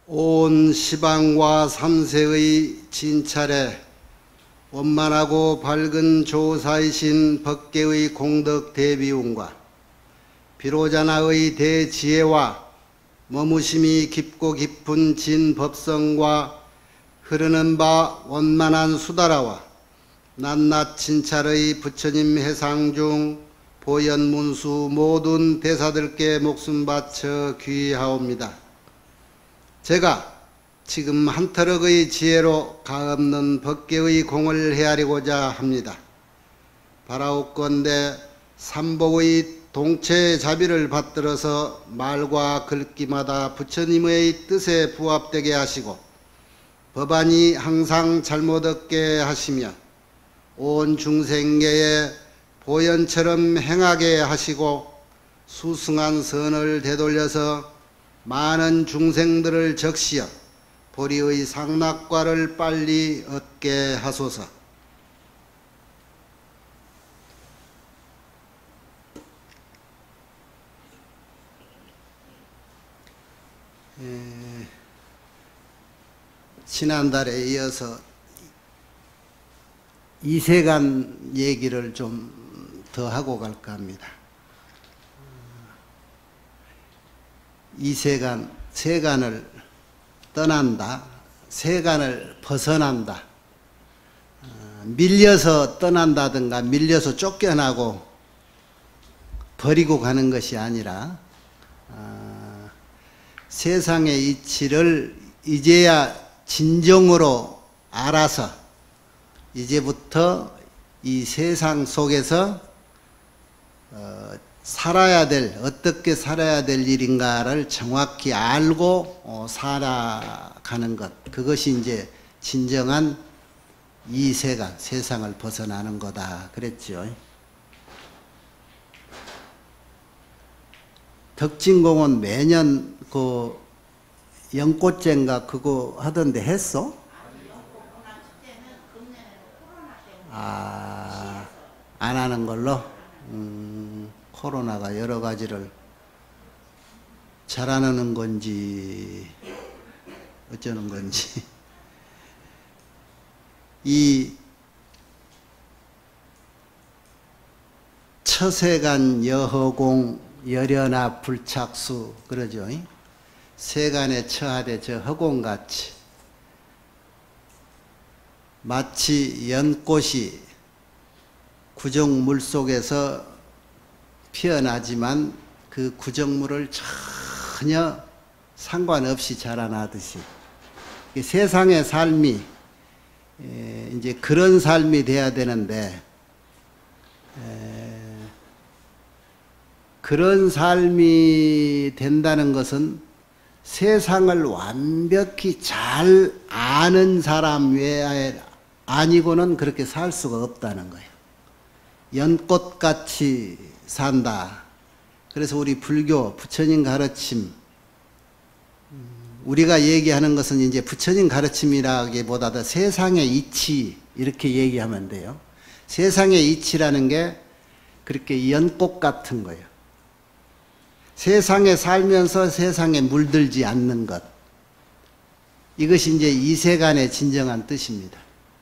온 시방과 삼세의 진찰에 원만하고 밝은 조사이신 법계의 공덕 대비운과 비로자나의 대지혜와 머무심이 깊고 깊은 진법성과 흐르는 바 원만한 수다라와 낱낱 진찰의 부처님 해상 중 보현문수 모든 대사들께 목숨 바쳐 귀하옵니다. 제가 지금 한터럭의 지혜로 가없는 법계의 공을 헤아리고자 합니다. 바라옵건대 삼복의 동체 자비를 받들어서 말과 글귀마다 부처님의 뜻에 부합되게 하시고 법안이 항상 잘못 얻게 하시며 온 중생계에 보현처럼 행하게 하시고 수승한 선을 되돌려서 많은 중생들을 적시어 보리의 상락과를 빨리 얻게 하소서. 지난달에 이어서 이세간 얘기를 좀 더 하고 갈까 합니다. 이세간, 세간을 떠난다, 세간을 벗어난다, 밀려서 떠난다든가 밀려서 쫓겨나고 버리고 가는 것이 아니라 세상의 이치를 이제야 진정으로 알아서 이제부터 이 세상 속에서 살아야 될, 어떻게 살아야 될 일인가를 정확히 알고 살아가는 것, 그것이 이제 진정한 이세간, 세상을 벗어나는 거다 그랬죠. 덕진공원 매년 그 연꽃제인가 그거 하던데 했어? 안 하는 걸로? 코로나가 여러 가지를 잘하는 건지 어쩌는 건지 이 처세간 여허공 열연화 불착수 그러죠. 세간에 처하되 저 허공같이 마치 연꽃이 구정물 속에서 피어나지만 그 구정물을 전혀 상관없이 자라나듯이 세상의 삶이 이제 그런 삶이 돼야 되는데 그런 삶이 된다는 것은 세상을 완벽히 잘 아는 사람 외에 아니고는 그렇게 살 수가 없다는 거예요. 연꽃같이 산다. 그래서 우리 불교 부처님 가르침, 우리가 얘기하는 것은 이제 부처님 가르침이라기보다도 세상의 이치 이렇게 얘기하면 돼요. 세상의 이치라는 게 그렇게 연꽃 같은 거예요. 세상에 살면서 세상에 물들지 않는 것. 이것이 이제 이세간의 진정한 뜻입니다.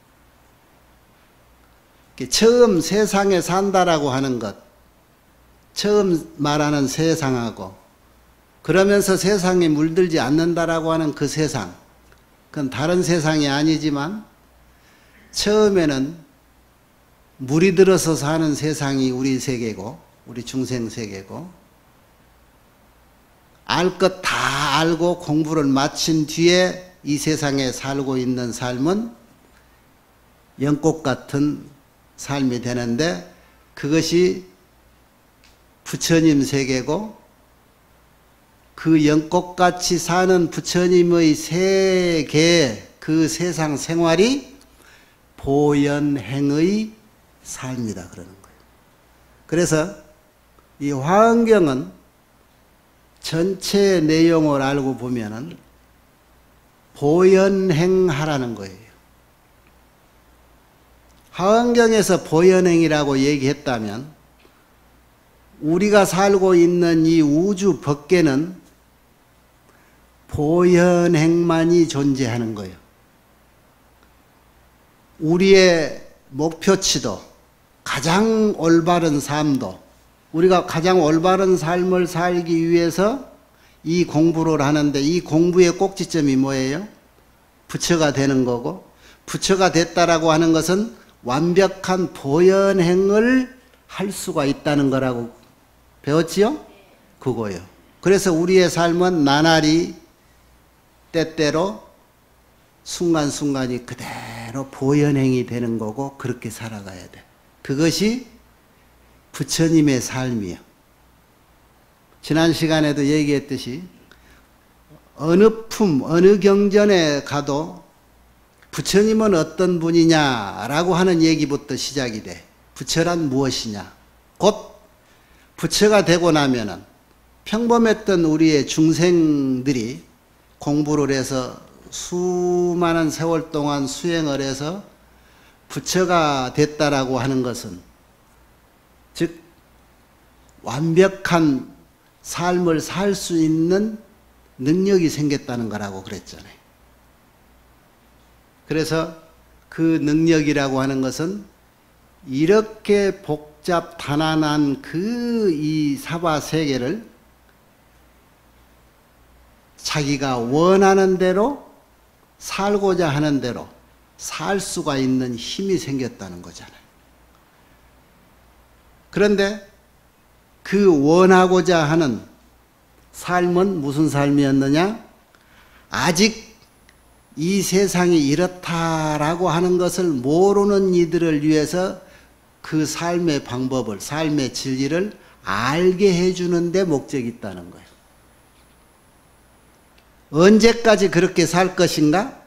처음 세상에 산다라고 하는 것, 처음 말하는 세상하고 그러면서 세상에 물들지 않는다라고 하는 그 세상, 그건 다른 세상이 아니지만 처음에는 물이 들어서 사는 세상이 우리 세계고 우리 중생 세계고 알 것 다 알고 공부를 마친 뒤에 이 세상에 살고 있는 삶은 연꽃 같은 삶이 되는데 그것이 부처님 세계고 그 연꽃같이 사는 부처님의 세계 그 세상 생활이 보현행의 삶이다 그러는 거예요. 그래서 이 화엄경은 전체 내용을 알고 보면은 보현행하라는 거예요. 화엄경에서 보현행이라고 얘기했다면 우리가 살고 있는 이 우주 법계는 보현행만이 존재하는 거예요. 우리의 목표치도 가장 올바른 삶도 우리가 가장 올바른 삶을 살기 위해서 이 공부를 하는데 이 공부의 꼭지점이 뭐예요? 부처가 되는 거고 부처가 됐다라고 하는 것은 완벽한 보현행을 할 수가 있다는 거라고 배웠지요? 그거요. 그래서 우리의 삶은 나날이 때때로 순간순간이 그대로 보현행이 되는 거고 그렇게 살아가야 돼. 그것이 부처님의 삶이에요. 지난 시간에도 얘기했듯이 어느 품, 어느 경전에 가도 부처님은 어떤 분이냐라고 하는 얘기부터 시작이 돼. 부처란 무엇이냐. 곧 부처가 되고 나면은 평범했던 우리의 중생들이 공부를 해서 수많은 세월 동안 수행을 해서 부처가 됐다라고 하는 것은 즉 완벽한 삶을 살 수 있는 능력이 생겼다는 거라고 그랬잖아요. 그래서 그 능력이라고 하는 것은 이렇게 복잡 단안한 그 이 사바 세계를 자기가 원하는 대로 살고자 하는 대로 살 수가 있는 힘이 생겼다는 거잖아요. 그런데 그 원하고자 하는 삶은 무슨 삶이었느냐? 아직 이 세상이 이렇다라고 하는 것을 모르는 이들을 위해서 그 삶의 방법을, 삶의 진리를 알게 해주는 데 목적이 있다는 거예요. 언제까지 그렇게 살 것인가?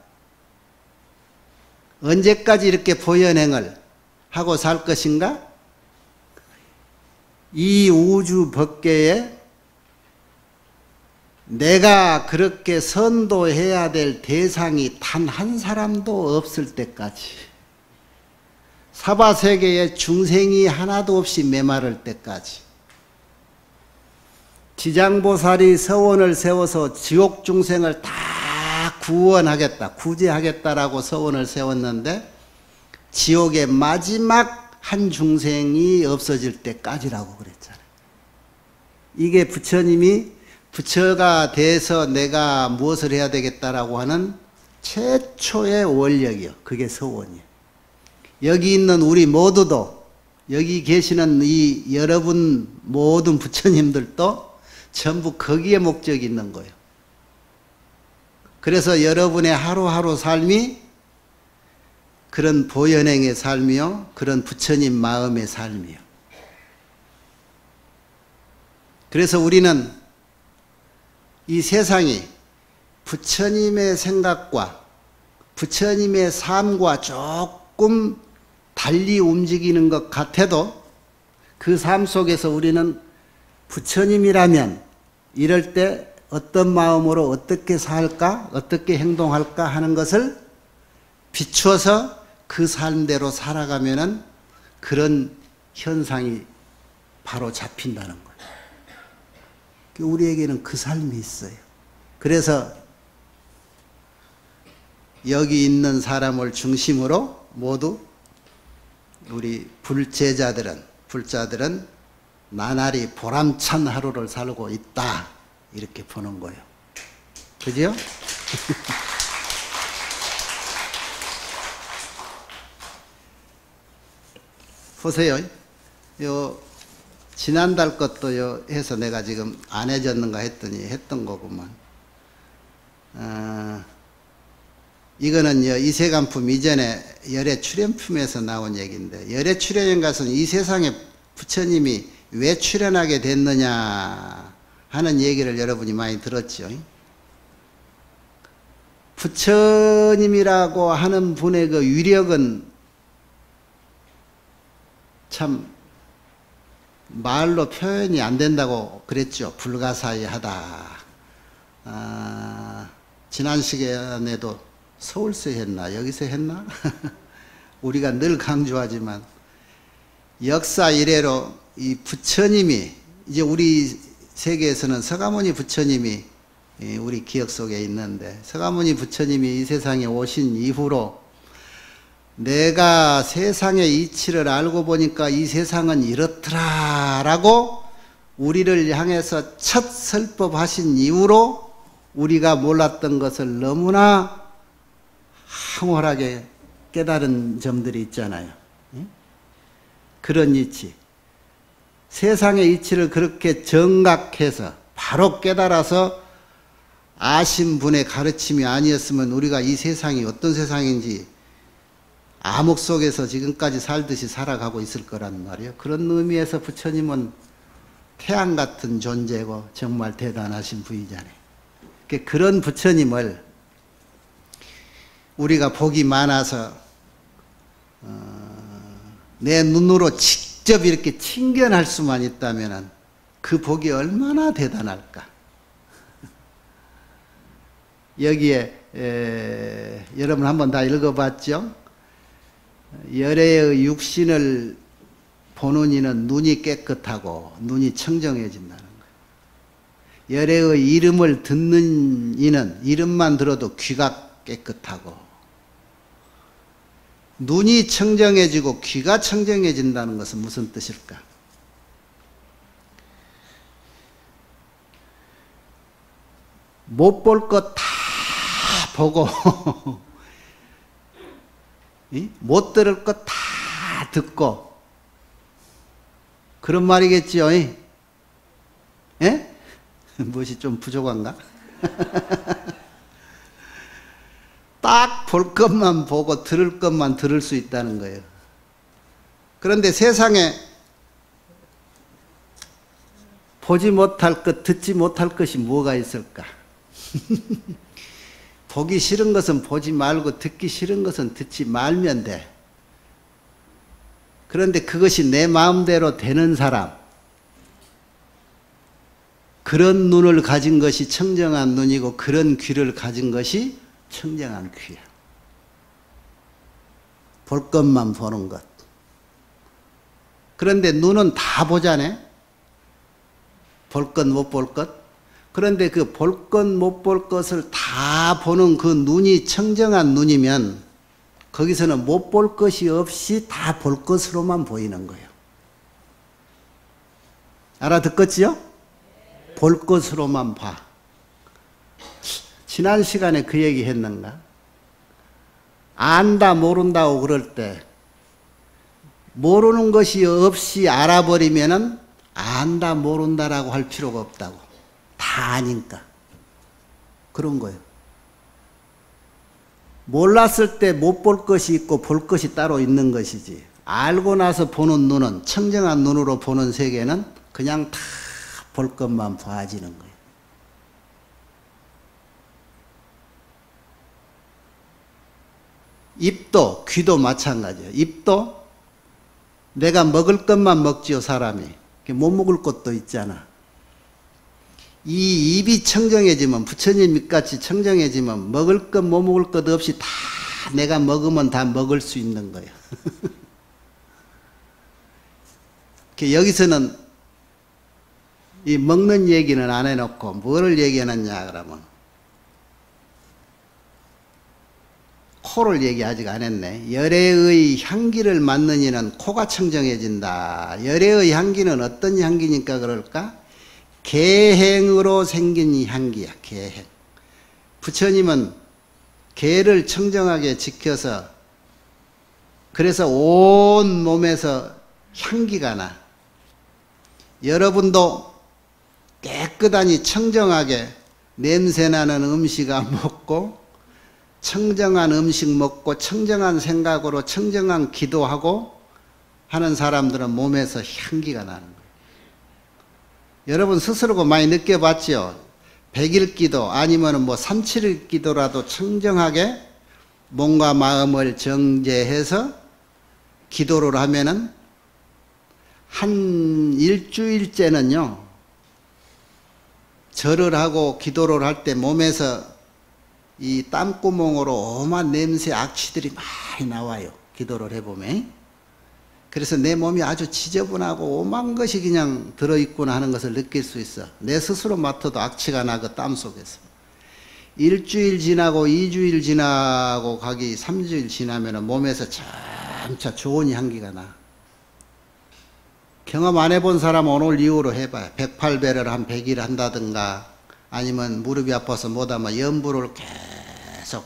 언제까지 이렇게 보현행을 하고 살 것인가? 이 우주 법계에 내가 그렇게 선도해야 될 대상이 단 한 사람도 없을 때까지, 사바세계에 중생이 하나도 없이 메마를 때까지, 지장보살이 서원을 세워서 지옥 중생을 다 구원하겠다, 구제하겠다라고 서원을 세웠는데 지옥의 마지막 한 중생이 없어질 때까지라고 그랬잖아요. 이게 부처님이 부처가 돼서 내가 무엇을 해야 되겠다라고 하는 최초의 원력이요. 그게 서원이에요. 여기 있는 우리 모두도, 여기 계시는 이 여러분 모든 부처님들도 전부 거기에 목적이 있는 거예요. 그래서 여러분의 하루하루 삶이 그런 보현행의 삶이요, 그런 부처님 마음의 삶이요. 그래서 우리는 이 세상이 부처님의 생각과 부처님의 삶과 조금 달리 움직이는 것 같아도 그 삶 속에서 우리는 부처님이라면 이럴 때 어떤 마음으로 어떻게 살까, 어떻게 행동할까 하는 것을 비추어서 그 삶대로 살아가면은 그런 현상이 바로 잡힌다는 거예요. 우리에게는 그 삶이 있어요. 그래서 여기 있는 사람을 중심으로 모두 우리 불자들은 나날이 보람찬 하루를 살고 있다, 이렇게 보는 거예요. 그죠? 보세요. 지난달 것도 해서 내가 지금 안 해졌는가 했더니 했던 거구만. 이거는 이세간품 이전에 열애 출연품에서 나온 얘기인데, 열애 출연인 것은 이 세상에 부처님이 왜 출연하게 됐느냐 하는 얘기를 여러분이 많이 들었죠. 부처님이라고 하는 분의 그 위력은 참 말로 표현이 안 된다고 그랬죠. 불가사의하다. 지난 시간에도 서울서 했나 여기서 했나? 우리가 늘 강조하지만 역사 이래로 이 부처님이, 이제 우리 세계에서는 서가모니 부처님이 우리 기억 속에 있는데, 서가모니 부처님이 이 세상에 오신 이후로 내가 세상의 이치를 알고 보니까 이 세상은 이렇더라라고 우리를 향해서 첫 설법하신 이후로 우리가 몰랐던 것을 너무나 황홀하게 깨달은 점들이 있잖아요. 그런 이치, 세상의 이치를 그렇게 정각해서 바로 깨달아서 아신 분의 가르침이 아니었으면 우리가 이 세상이 어떤 세상인지 암흑 속에서 지금까지 살듯이 살아가고 있을 거란 말이에요. 그런 의미에서 부처님은 태양 같은 존재고 정말 대단하신 분이잖아요. 그런 부처님을 우리가 복이 많아서 내 눈으로 직접 이렇게 친견할 수만 있다면 그 복이 얼마나 대단할까. 여기에 여러분 한번 다 읽어봤죠? 열애의 육신을 보는 이는 눈이 깨끗하고 눈이 청정해진다는 거예요. 열애의 이름을 듣는 이는 이름만 들어도 귀가 깨끗하고, 눈이 청정해지고 귀가 청정해진다는 것은 무슨 뜻일까? 못 볼 것 다 보고 못 들을 것 다 듣고, 그런 말이겠지요. 예? 무엇이 좀 부족한가? 딱 볼 것만 보고 들을 것만 들을 수 있다는 거예요. 그런데 세상에 보지 못할 것, 듣지 못할 것이 뭐가 있을까? 보기 싫은 것은 보지 말고 듣기 싫은 것은 듣지 말면 돼. 그런데 그것이 내 마음대로 되는 사람, 그런 눈을 가진 것이 청정한 눈이고 그런 귀를 가진 것이 청정한 귀야. 볼 것만 보는 것. 그런데 눈은 다 보잖아요. 볼 것 못 볼 것. 그런데 그 볼 것 못 볼 것을 다 보는 그 눈이 청정한 눈이면 거기서는 못 볼 것이 없이 다 볼 것으로만 보이는 거예요. 알아듣겠지요? 볼 것으로만 봐. 지난 시간에 그 얘기 했는가? 안다 모른다고 그럴 때 모르는 것이 없이 알아버리면은 안다 모른다라고 할 필요가 없다고. 다 아니까. 그런 거예요. 몰랐을 때 못 볼 것이 있고 볼 것이 따로 있는 것이지, 알고 나서 보는 눈은, 청정한 눈으로 보는 세계는 그냥 다 볼 것만 봐지는 거예요. 입도, 귀도 마찬가지예요. 입도 내가 먹을 것만 먹지요, 사람이. 못 먹을 것도 있잖아. 이 입이 청정해지면, 부처님 입같이 청정해지면 먹을 것 못 먹을 것 없이 다 내가 먹으면 다 먹을 수 있는 거예요. 여기서는 이 먹는 얘기는 안 해놓고 뭐를 얘기해놨냐 그러면 코를 얘기 아직 안 했네. 열애의 향기를 맡는 이는 코가 청정해진다. 열애의 향기는 어떤 향기니까 그럴까? 계행으로 생긴 이 향기야. 계행. 부처님은 계를 청정하게 지켜서 그래서 온 몸에서 향기가 나. 여러분도 깨끗하니 청정하게 냄새나는 음식 안 먹고 청정한 음식 먹고 청정한 생각으로 청정한 기도하고 하는 사람들은 몸에서 향기가 나는 거예요. 여러분 스스로가 많이 느껴봤죠? 100일 기도 아니면 뭐 37일 기도라도 청정하게 몸과 마음을 정제해서 기도를 하면은 한 일주일째는요, 절을 하고 기도를 할 때 몸에서 이 땀구멍으로 오만 냄새 악취들이 많이 나와요. 기도를 해보면. 그래서 내 몸이 아주 지저분하고 오만 것이 그냥 들어있구나 하는 것을 느낄 수 있어. 내 스스로 맡아도 악취가 나고 땀 속에서. 일주일 지나고 2주일 지나고 가기 3주일 지나면 몸에서 점차 좋은 향기가 나. 경험 안 해본 사람은 오늘 이후로 해봐요. 108배를 한 100일 한다든가 아니면 무릎이 아파서 못하면 연부를 계속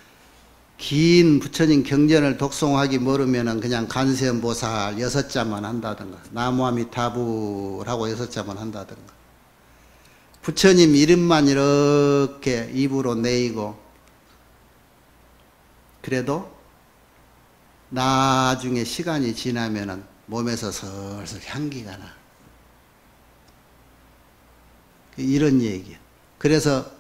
긴 부처님 경전을 독송하기 모르면은 그냥 간세음보살 6자만 한다든가 나무아미타불하고 6자만 한다든가 부처님 이름만 이렇게 입으로 내이고 그래도 나중에 시간이 지나면은 몸에서 슬슬 향기가 나. 이런 얘기야. 그래서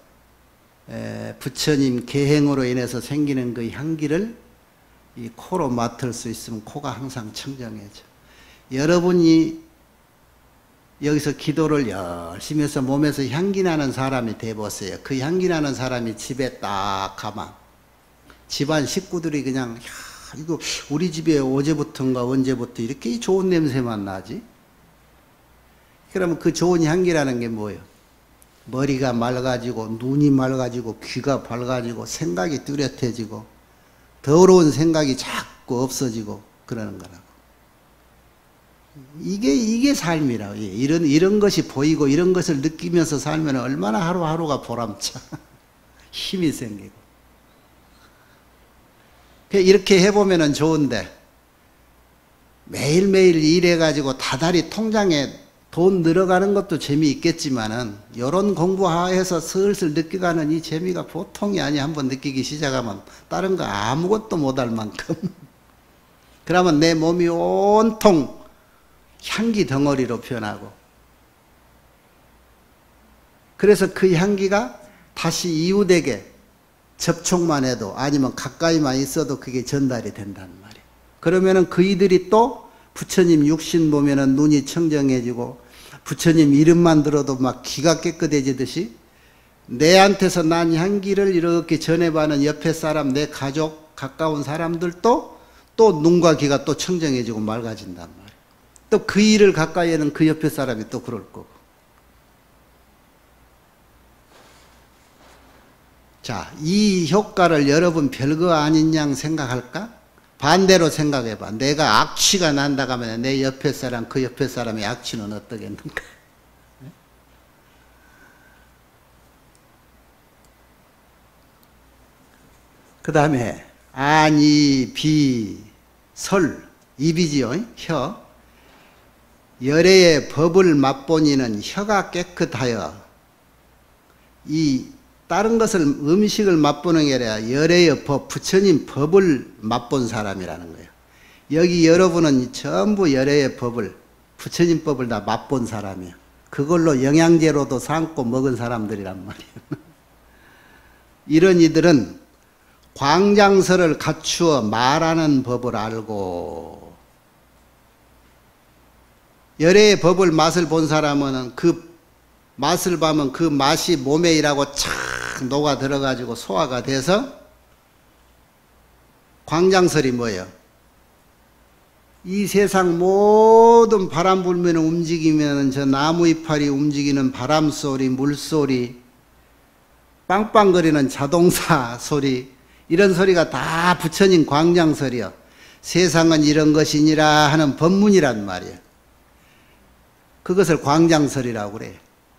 부처님 계행으로 인해서 생기는 그 향기를 이 코로 맡을 수 있으면 코가 항상 청정해져. 여러분이 여기서 기도를 열심히 해서 몸에서 향기 나는 사람이 돼보세요. 그 향기 나는 사람이 집에 딱 가면 집안 식구들이 그냥 야, 이거 우리 집에 어제부터인가 언제부터 이렇게 좋은 냄새만 나지? 그러면 그 좋은 향기라는 게 뭐예요? 머리가 맑아지고 눈이 맑아지고 귀가 밝아지고 생각이 뚜렷해지고 더러운 생각이 자꾸 없어지고 그러는 거라고. 이게 삶이라고. 이런 것이 보이고 이런 것을 느끼면서 살면 얼마나 하루하루가 보람차. 힘이 생기고. 이렇게 해보면 좋은데 매일매일 일해가지고 다달이 통장에 돈 늘어가는 것도 재미있겠지만은 요런 공부해서 슬슬 느껴가는 이 재미가 보통이 아니야. 한번 느끼기 시작하면 다른 거 아무것도 못할 만큼. 그러면 내 몸이 온통 향기 덩어리로 변하고 그래서 그 향기가 다시 이웃에게 접촉만 해도 아니면 가까이만 있어도 그게 전달이 된단 말이에요. 그러면은 그이들이 또 부처님 육신 보면은 눈이 청정해지고 부처님 이름만 들어도 막 귀가 깨끗해지듯이 내한테서 난 향기를 이렇게 전해받는 옆에 사람, 내 가족, 가까운 사람들도 또 눈과 귀가 또 청정해지고 맑아진단 말이에요. 또 그 일을 가까이 하는 그 옆에 사람이 또 그럴 거고. 자, 이 효과를 여러분 별거 아닌 양 생각할까? 반대로 생각해봐. 내가 악취가 난다고 하면 내 옆에 사람, 그 옆에 사람의 악취는 어떠겠는가? 그 다음에 안, 이, 비, 설, 입이지요. 혀. 열애의 법을 맛보니는 혀가 깨끗하여 이 다른 것을 음식을 맛보는 게 아니라 열애의 법, 부처님 법을 맛본 사람이라는 거예요. 여기 여러분은 전부 열애의 법을, 부처님 법을 다 맛본 사람이에요. 그걸로 영양제로도 삼고 먹은 사람들이란 말이에요. 이런 이들은 광장설을 갖추어 말하는 법을 알고 열애의 법을 맛을 본 사람은 그 맛을 보면 그 맛이 몸에 일하고 착 녹아 들어가지고 소화가 돼서 광장설이 뭐예요? 이 세상 모든 바람 불면 움직이면 저 나무 이파리 움직이는 바람 소리, 물소리, 빵빵거리는 자동차 소리 이런 소리가 다 부처님 광장설이요. 세상은 이런 것이니라 하는 법문이란 말이에요. 그것을 광장설이라고 그래요.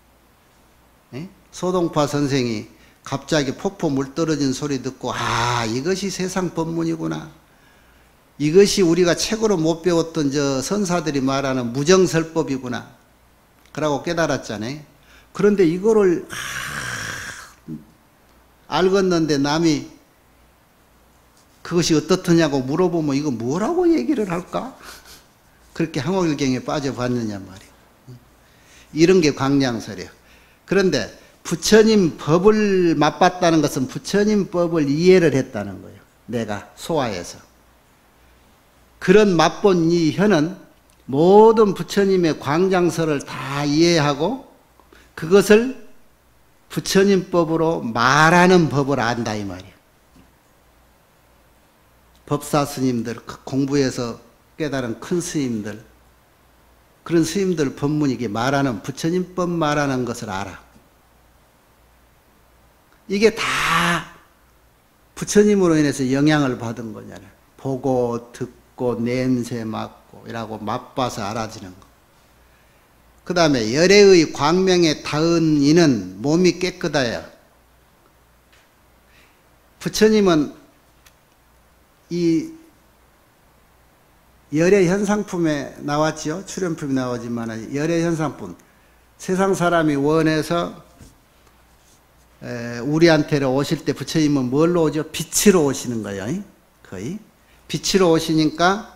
소동파 선생이 갑자기 폭포 물 떨어진 소리 듣고 아 이것이 세상 법문이구나. 이것이 우리가 책으로 못 배웠던 저 선사들이 말하는 무정설법이구나. 그러고 깨달았잖아요. 그런데 이거를 알겠는데 남이 그것이 어떻더냐고 물어보면 이거 뭐라고 얘기를 할까? 그렇게 항옥일경에 빠져봤느냐 말이에요. 이런 게 광장설이에요. 그런데 부처님 법을 맛봤다는 것은 부처님 법을 이해를 했다는 거예요. 내가 소화해서. 그런 맛본 이 혀는 모든 부처님의 광장설을 다 이해하고 그것을 부처님 법으로 말하는 법을 안다 이 말이에요. 법사 스님들, 공부해서 깨달은 큰 스님들, 그런 스님들 법문이게 말하는 부처님 법 말하는 것을 알아. 이게 다 부처님으로 인해서 영향을 받은 거잖아요. 보고 듣고 냄새 맡고 이라고 맛봐서 알아지는 거. 그 다음에 열애의 광명에 닿은 이는 몸이 깨끗하여. 부처님은 이 열애 현상품에 나왔죠. 출연품이 나오지만 열애 현상품. 세상 사람이 원해서 우리한테로 오실 때 부처님은 뭘로 오죠? 빛으로 오시는 거예요. 거의. 빛으로 오시니까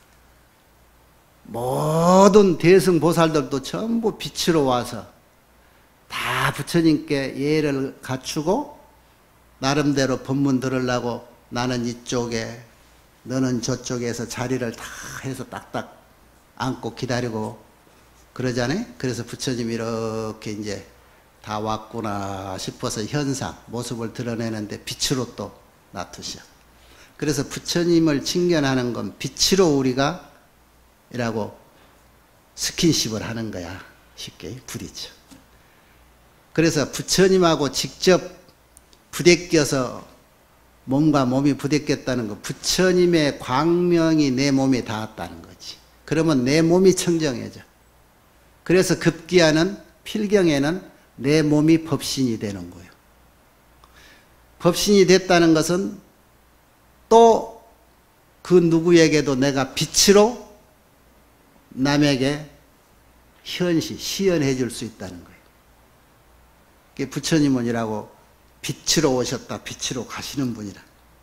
모든 대승보살들도 전부 빛으로 와서 다 부처님께 예를 갖추고 나름대로 법문 들으려고 나는 이쪽에 너는 저쪽에서 자리를 다 해서 딱딱 앉고 기다리고 그러잖아요. 그래서 부처님이 이렇게 이제 다 왔구나 싶어서 현상, 모습을 드러내는데 빛으로 또 놔두셔. 그래서 부처님을 칭견하는 건 빛으로 우리가 이라고 스킨십을 하는 거야. 쉽게 부딪혀. 그래서 부처님하고 직접 부대껴서 몸과 몸이 부대꼈다는 거, 부처님의 광명이 내 몸에 닿았다는 거지. 그러면 내 몸이 청정해져. 그래서 급기야는 필경에는 내 몸이 법신이 되는 거예요. 법신이 됐다는 것은 또 그 누구에게도 내가 빛으로 남에게 시연해 줄 수 있다는 거예요. 그게 부처님은 이라고 빛으로 오셨다, 빛으로 가시는 분이라.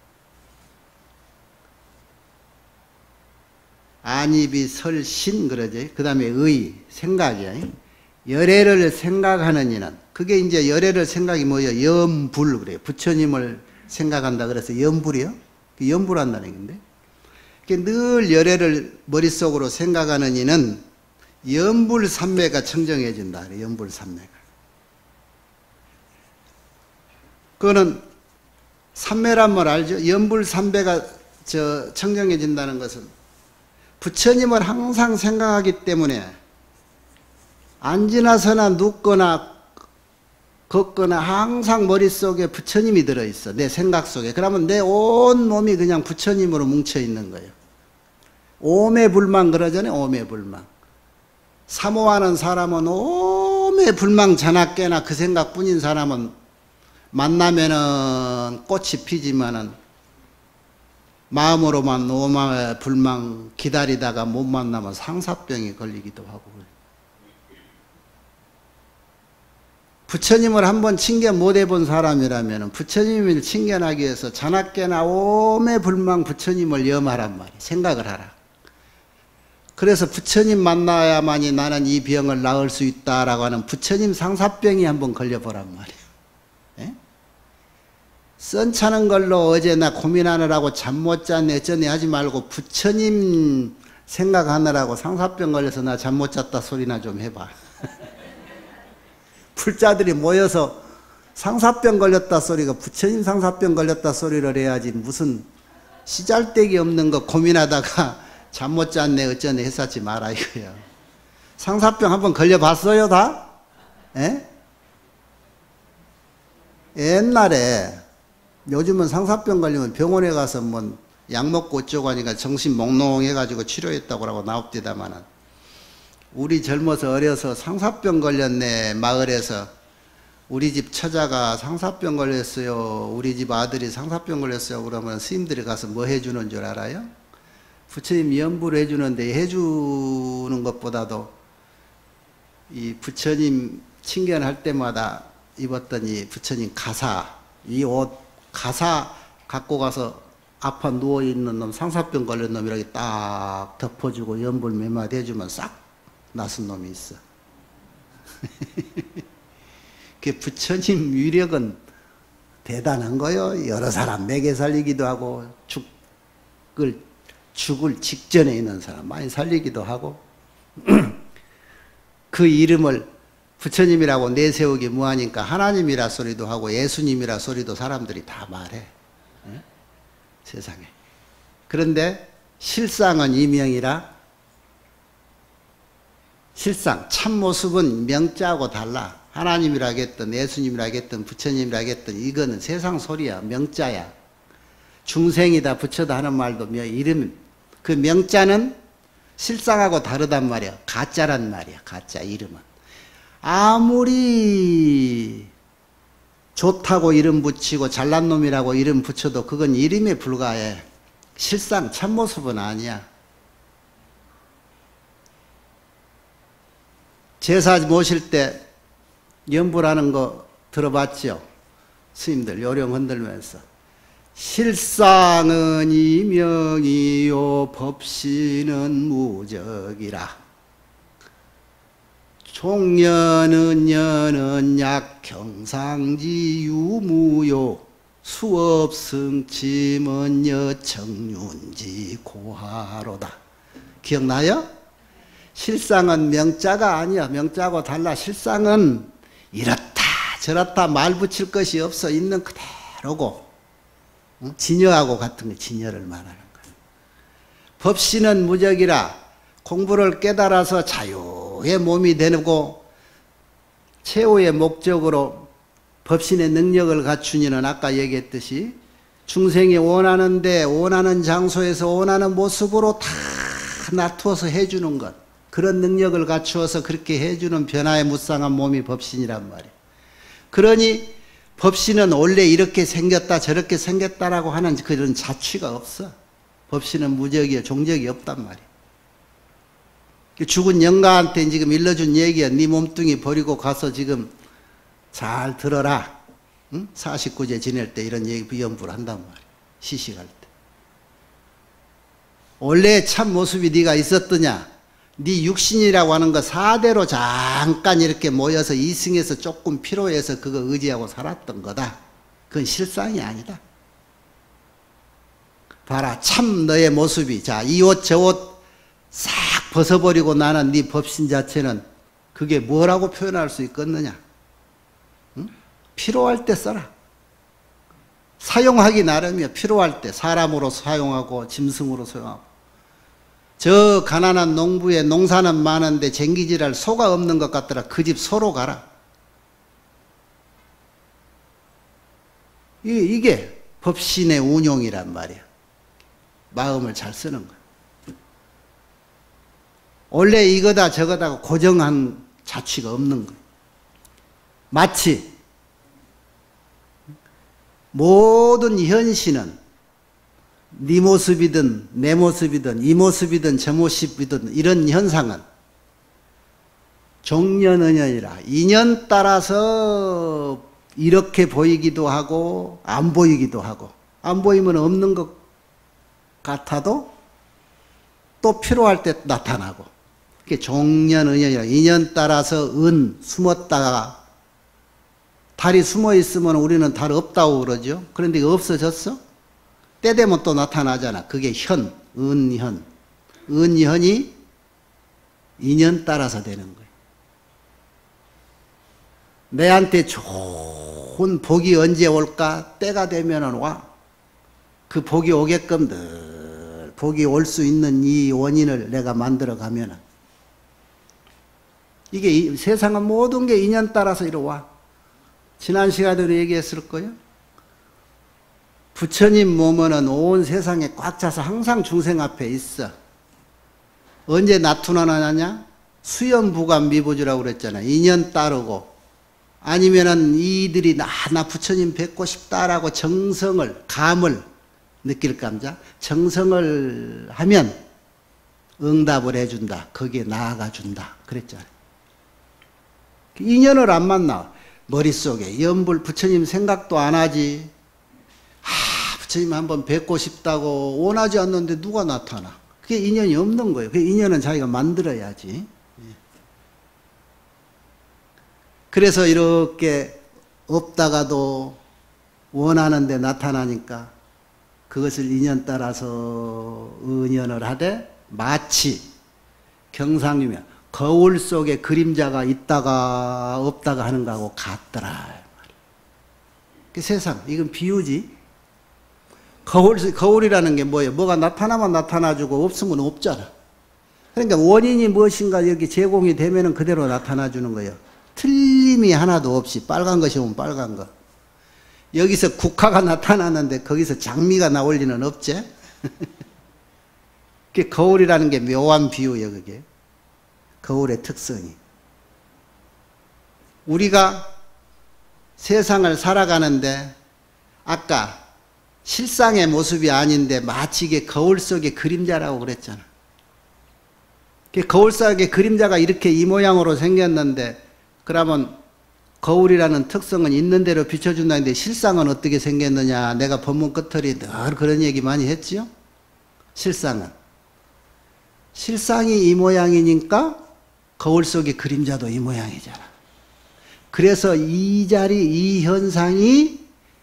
안입이 설신 그러지. 그 다음에 의, 생각이야. 열애를 생각하는 이는, 그게 이제 열애를 생각이 뭐예요? 염불 그래요. 부처님을 생각한다 그래서 염불이요? 염불한다는 얘기인데. 늘 열애를 머릿속으로 생각하는 이는 염불삼매가 청정해진다. 염불삼매가. 그거는 삼매란 말 알죠? 염불삼매가 청정해진다는 것은 부처님을 항상 생각하기 때문에 앉으나 서나 눕거나 걷거나 항상 머릿속에 부처님이 들어있어. 내 생각 속에. 그러면 내 온 몸이 그냥 부처님으로 뭉쳐있는 거예요. 오매불망 그러잖아요. 오매불망. 사모하는 사람은 오매불망 자나깨나 그 생각뿐인 사람은 만나면은 꽃이 피지만은 마음으로만 오매불망 기다리다가 못 만나면 상사병이 걸리기도 하고. 부처님을 한번 칭견 못 해본 사람이라면 부처님을 칭견하기 위해서 자나깨나 오매불망 부처님을 염하란 말이에요. 생각을 하라. 그래서 부처님 만나야만이 나는 이 병을 나을 수 있다라고 하는 부처님 상사병이 한번 걸려보란 말이에요. 예? 썬차는 걸로 어제 나 고민하느라고 잠 못 잤네 어쩌네 하지 말고 부처님 생각하느라고 상사병 걸려서 나 잠 못 잤다 소리나 좀 해봐. 불자들이 모여서 상사병 걸렸다 소리가 부처님 상사병 걸렸다 소리를 해야지 무슨 시잘데기 없는 거 고민하다가 잠 못 잤네 어쩌네 했었지 마라 이거야. 상사병 한번 걸려봤어요 다? 에? 옛날에 요즘은 상사병 걸리면 병원에 가서 뭐 약 먹고 어쩌고 하니까 정신 몽롱해가지고 치료했다고 하고 나옵디다마는 우리 젊어서 어려서 상사병 걸렸네 마을에서 우리 집 처자가 상사병 걸렸어요. 우리 집 아들이 상사병 걸렸어요. 그러면 스님들이 가서 뭐 해주는 줄 알아요? 부처님 연부를 해주는데 해주는 것보다도 이 부처님 칭견할 때마다 입었던 이 부처님 가사, 이 옷 가사 갖고 가서 아파 누워있는 놈 상사병 걸린 놈 이렇게 딱 덮어주고 연불 몇 마디 해주면 싹 낯선 놈이 있어. 그 부처님 위력은 대단한 거요. 여러 사람 먹여 살리기도 하고 죽을 직전에 있는 사람 많이 살리기도 하고 그 이름을 부처님이라고 내세우기 뭐하니까 하나님이라 소리도 하고 예수님이라 소리도 사람들이 다 말해. 네? 세상에. 그런데 실상은 이명이라 실상 참모습은 명자하고 달라. 하나님이라겠든 예수님이라겠든 부처님이라겠든 이거는 세상 소리야. 명자야. 중생이다 부처다 하는 말도 이름, 그 명자는 실상하고 다르단 말이야. 가짜란 말이야. 가짜 이름은. 아무리 좋다고 이름 붙이고 잘난 놈이라고 이름 붙여도 그건 이름에 불과해. 실상 참모습은 아니야. 제사 모실 때 연불하는 거 들어봤죠? 스님들 요령 흔들면서 실상은 이명이요 법신은 무적이라 종년은 년은 약경상지 유무요 수업승침은 여청윤지 고하로다. 기억나요? 실상은 명자가 아니야. 명자하고 달라. 실상은 이렇다 저렇다 말 붙일 것이 없어. 있는 그대로고 진여하고 같은 거 진여를 말하는 거야. 법신은 무적이라 공부를 깨달아서 자유의 몸이 되고 최후의 목적으로 법신의 능력을 갖춘 이는 아까 얘기했듯이 중생이 원하는데 원하는 장소에서 원하는 모습으로 다 놔두어서 해주는 것, 그런 능력을 갖추어서 그렇게 해주는 변화의 무쌍한 몸이 법신이란 말이에요. 그러니 법신은 원래 이렇게 생겼다 저렇게 생겼다라고 하는 그런 자취가 없어. 법신은 무적이야. 종적이 없단 말이야. 죽은 영가한테 지금 일러준 얘기야. 네 몸뚱이 버리고 가서 지금 잘 들어라. 응? 49제 지낼 때 이런 얘기 비연부를 한단 말이야. 시식할 때. 원래 참 모습이 네가 있었더냐? 네 육신이라고 하는 거 4대로 잠깐 이렇게 모여서 이승해서 조금 피로해서 그거 의지하고 살았던 거다. 그건 실상이 아니다. 봐라. 참 너의 모습이 자, 이 옷 저 옷 싹 벗어버리고 나는 네 법신 자체는 그게 뭐라고 표현할 수 있겠느냐? 응? 필요할 때 써라. 사용하기 나름이야. 필요할 때 사람으로 사용하고 짐승으로 사용하고. 저 가난한 농부에 농사는 많은데 쟁기질할 소가 없는 것 같더라. 그 집 소로 가라. 이게 법신의 운용이란 말이야. 마음을 잘 쓰는 거야. 원래 이거다 저거다 고정한 자취가 없는 거야. 마치 모든 현실은 네 모습이든 내 모습이든 이 모습이든 저 모습이든 이런 현상은 종년은연이라 인연 따라서 이렇게 보이기도 하고 안 보이기도 하고 안 보이면 없는 것 같아도 또 필요할 때 나타나고 그게 종년은연이라 인연 따라서 은 숨었다가 달이 숨어 있으면 우리는 달 없다고 그러죠. 그런데 없어졌어? 때 되면 또 나타나잖아. 그게 현, 은현. 은현이 인연 따라서 되는 거예요. 내한테 좋은 복이 언제 올까? 때가 되면은 와. 그 복이 오게끔 늘 복이 올 수 있는 이 원인을 내가 만들어 가면은 이게 세상은 모든 게 인연 따라서 이리와. 지난 시간에도 얘기했을 거예요. 부처님 몸은 온 세상에 꽉 차서 항상 중생 앞에 있어. 언제 나타나느냐? 수연부관 미부주라고 그랬잖아. 인연 따르고 아니면은 이들이 나 부처님 뵙고 싶다라고 정성을 감을 느낄 감자 정성을 하면 응답을 해준다. 거기에 나아가 준다. 그랬잖아요. 인연을 안 만나. 머릿속에 연불 부처님 생각도 안 하지. 부처님 한번 뵙고 싶다고 원하지 않는데 누가 나타나. 그게 인연이 없는 거예요. 그 인연은 자기가 만들어야지. 그래서 이렇게 없다가도 원하는데 나타나니까 그것을 인연 따라서 은연을 하되 마치 경상이면 거울 속에 그림자가 있다가 없다가 하는 거하고 같더라. 그 세상, 이건 비유지. 거울이라는 게 뭐예요? 뭐가 나타나면 나타나주고 없으면 없잖아. 그러니까 원인이 무엇인가 여기 제공이 되면은 그대로 나타나주는 거예요. 틀림이 하나도 없이 빨간 것이 오면 빨간 거. 여기서 국화가 나타났는데 거기서 장미가 나올 리는 없지. 그게 거울이라는 게 묘한 비유예요. 그게 거울의 특성이. 우리가 세상을 살아가는데 아까 실상의 모습이 아닌데 마치 이게 거울 속의 그림자라고 그랬잖아. 거울 속의 그림자가 이렇게 이 모양으로 생겼는데 그러면 거울이라는 특성은 있는 대로 비춰준다는데 실상은 어떻게 생겼느냐. 내가 본문 끝털이 늘 그런 얘기 많이 했지요. 실상이 이 모양이니까 거울 속의 그림자도 이 모양이잖아. 그래서 이 자리, 이 현상이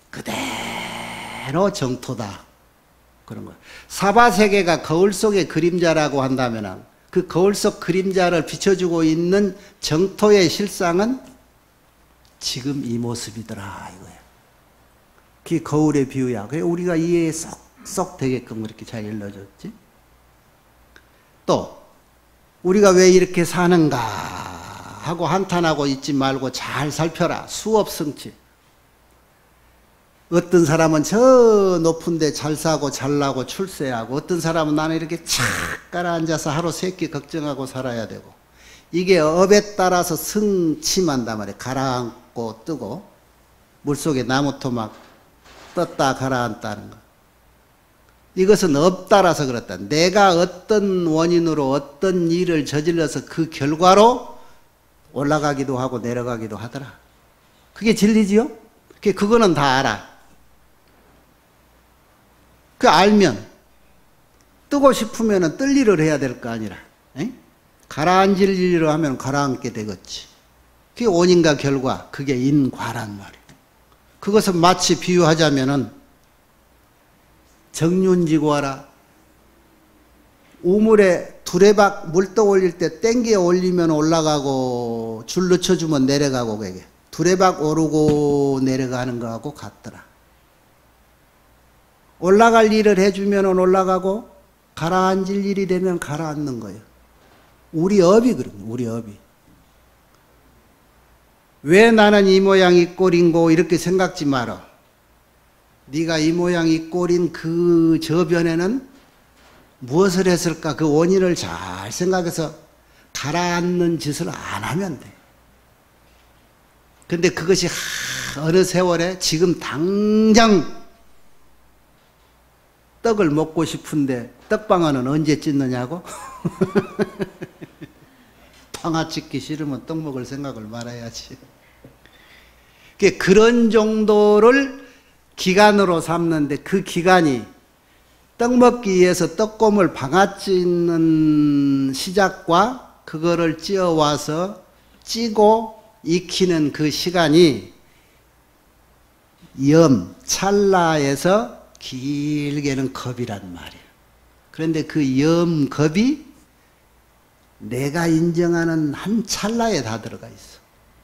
그대로 정토다. 그런 거야. 사바세계가 거울 속의 그림자라고 한다면 그 거울 속 그림자를 비춰주고 있는 정토의 실상은 지금 이 모습이더라 이거야. 그게 거울의 비유야. 그래 우리가 이해에 쏙 되게끔 그렇게 잘 일러줬지. 또 우리가 왜 이렇게 사는가 하고 한탄하고 있지 말고 잘 살펴라. 수업성취. 어떤 사람은 저 높은 데 잘 사고 잘 나고 출세하고 어떤 사람은 나는 이렇게 착 깔아앉아서 하루 세끼 걱정하고 살아야 되고 이게 업에 따라서 승침한단 말이에요. 가라앉고 뜨고 물속에 나무토막 떴다 가라앉다는 거. 이것은 업 따라서 그렇다. 내가 어떤 원인으로 어떤 일을 저질러서 그 결과로 올라가기도 하고 내려가기도 하더라. 그게 진리지요? 그거는 다 알아. 그 알면 뜨고 싶으면 뜰 일을 해야 될 거 아니라 가라앉을 일을 하면 가라앉게 되겠지. 그게 원인과 결과, 그게 인과란 말이에요. 그것은 마치 비유하자면은 정윤지고하라. 우물에 두레박 물 떠올릴 때 땡겨 올리면 올라가고 줄 늦춰주면 내려가고 그게 두레박 오르고 내려가는 거하고 같더라. 올라갈 일을 해주면 올라가고 가라앉을 일이 되면 가라앉는 거예요. 우리 업이 그런 거예요. 우리 업이. 왜 나는 이 모양 이 꼴인고 이렇게 생각지 마라. 네가 이 모양 이 꼴인 그 저변에는 무엇을 했을까? 그 원인을 잘 생각해서 가라앉는 짓을 안 하면 돼. 근데 그것이 어느 세월에 지금 당장 떡을 먹고 싶은데 떡방아는 언제 찢느냐고? 방아 찢기 싫으면 떡 먹을 생각을 말아야지. 그런 정도를 기간으로 삼는데 그 기간이 떡 먹기 위해서 떡고물 방아 찢는 시작과 그거를 찧어와서 찌고 익히는 그 시간이 찰나에서 길게는 겁이란 말이에요. 그런데 그 겁이 내가 인정하는 한 찰나에 다 들어가 있어.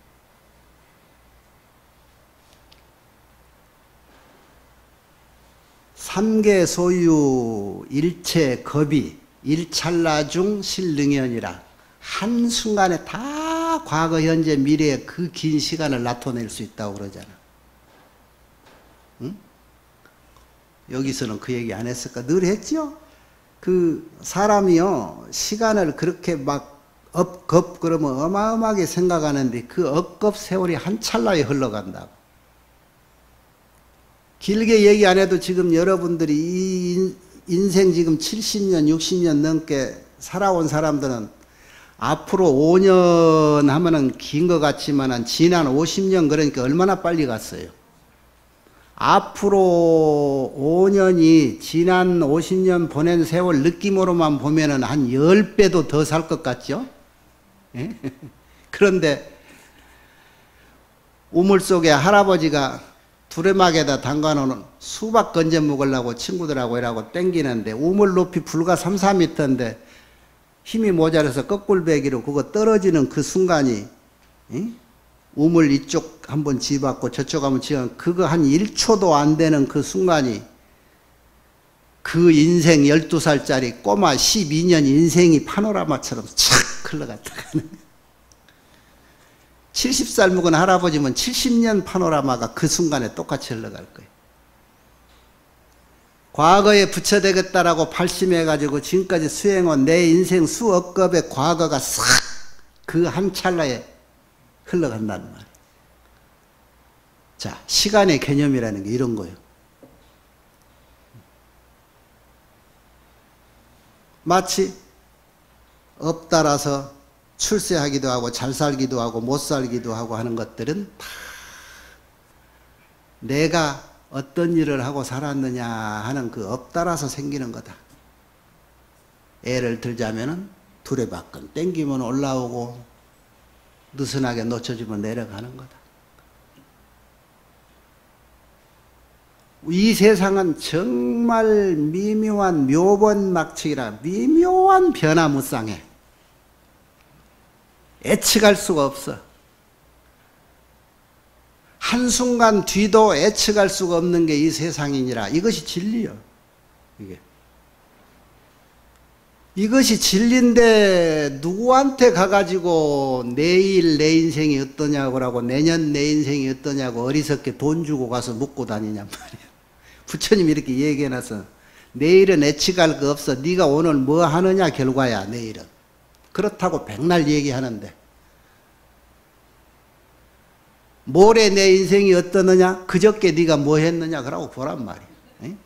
삼계 소유 일체 겁이 일찰나 중 실능연이라 한순간에 다 과거 현재 미래의 그 긴 시간을 나타낼 수 있다고 그러잖아. 응? 여기서는 그 얘기 안 했을까? 늘 했죠? 그 사람이요 시간을 그렇게 막 업겁 그러면 어마어마하게 생각하는데 그 업겁 세월이 한 찰나에 흘러간다고. 길게 얘기 안 해도 지금 여러분들이 이 인생 지금 70년 60년 넘게 살아온 사람들은 앞으로 5년 하면은 긴 것 같지만 지난 50년 그러니까 얼마나 빨리 갔어요. 앞으로 5년이 지난 50년 보낸 세월 느낌으로만 보면은 한 10배도 더 살 것 같죠? 예? 그런데 우물 속에 할아버지가 두레막에다 담가놓은 수박 건져 먹으려고 친구들하고 이라고 땡기는데 우물 높이 불과 3, 4m인데 힘이 모자라서 거꿀배기로 그거 떨어지는 그 순간이 예? 우물 이쪽 한번 집었고 저쪽 한번 집었고 그거 한 1초도 안 되는 그 순간이 그 인생 12살짜리 꼬마 12년 인생이 파노라마처럼 착 흘러갔다 가는 70살 먹은 할아버지면 70년 파노라마가 그 순간에 똑같이 흘러갈 거예요. 과거에 부처되겠다라고 발심해가지고 지금까지 수행한 내 인생 수억 겁의 과거가 싹 그 한 찰나에 흘러간다는 말이에요. 자, 시간의 개념이라는 게 이런 거예요. 마치 업 따라서 출세하기도 하고 잘 살기도 하고 못 살기도 하고 하는 것들은 다 내가 어떤 일을 하고 살았느냐 하는 그 업 따라서 생기는 거다. 예를 들자면은 두레박근 땡기면 올라오고 느슨하게 놓쳐주면 내려가는 거다. 이 세상은 정말 미묘한 묘본막측이라 미묘한 변화무쌍해. 예측할 수가 없어. 한순간 뒤도 예측할 수가 없는 게 이 세상이니라. 이것이 진리요. 이것이 진리인데 누구한테 가가지고 내일 내 인생이 어떠냐고 하고 내년 내 인생이 어떠냐고 어리석게 돈 주고 가서 묻고 다니냔 말이야. 부처님이 이렇게 얘기해놔서 내일은 예측할 거 없어. 네가 오늘 뭐 하느냐 결과야 내일은. 그렇다고 백날 얘기하는데 모레 내 인생이 어떠느냐? 그저께 네가 뭐 했느냐? 그러고 보란 말이야. 에?